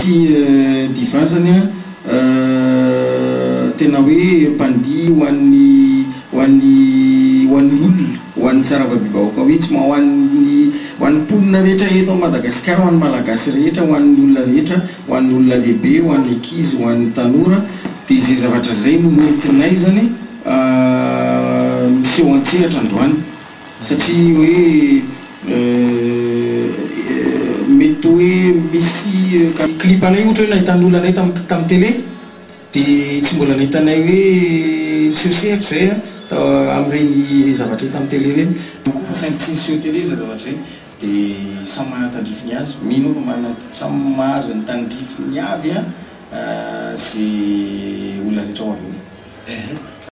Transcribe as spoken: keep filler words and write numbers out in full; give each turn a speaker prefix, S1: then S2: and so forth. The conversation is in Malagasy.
S1: ty diva zany a tena hoe mpandihy ho an'ny ho an'ny ho an'ny olona ho an'ny tsara vabivahoaka hoe tsy ho an'ny ho an'ny mponina rehetra eto Madagasikara, ho an'ny malagasy rehetra, ho an'ny olona rehetra, ho an'ny olona lehibe, ho an'ny ankizy, ho an'ny tanora. Dia izay zavatra izay no nentinay zany miseho an-tsehatra androany satria hoe mety hoe misy clip anay ohatra hoe nahitany olona anay tamin'ny télé dia tsy mbola nahitanay hoe niseho sehatra zay amin'ireny zavatra hita amin'ny télé ireny. Donc fa saingy tsy niseho télé za zavatra zay dia samy manana tandrifiny azy, mino fa manana samy mahazo ny tandrifiny avy a sy olona rehetra ho avy eo.